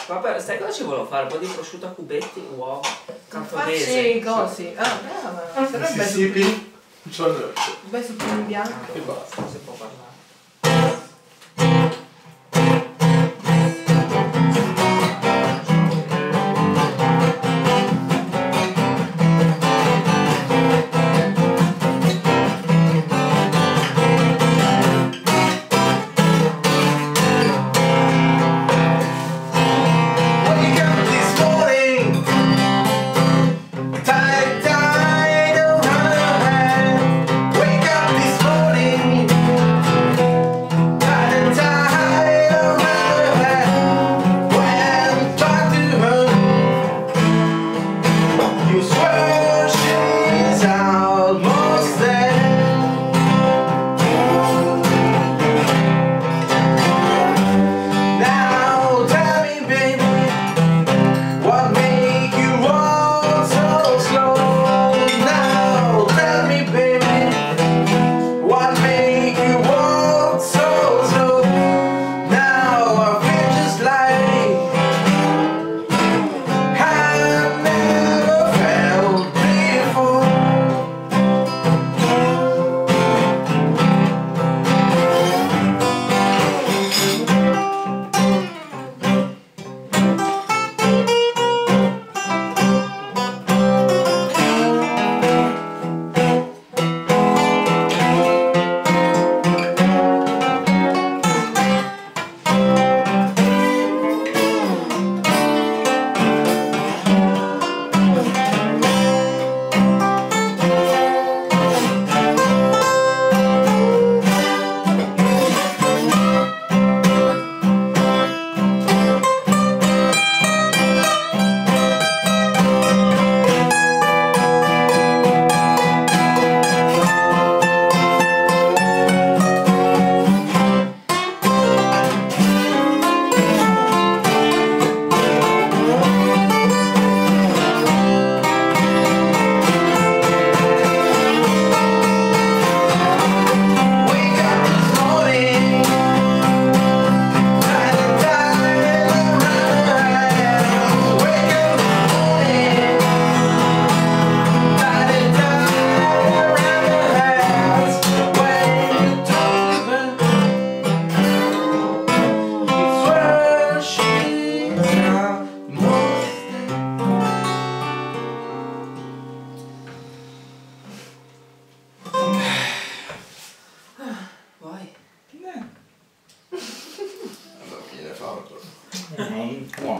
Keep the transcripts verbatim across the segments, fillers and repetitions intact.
Vabbè, sai cosa ci volevo fare? Un po' di prosciutto a cubetti, uova, cantonese. Facci cosi. Ah, brava. Sarebbe Mississippi, John Rock. un bel zucchino bianco. E basta. Non si può parlare.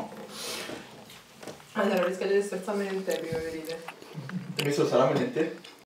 Allora, rischiate di sterzamente prima di venire. Hai messo il salame nel tè?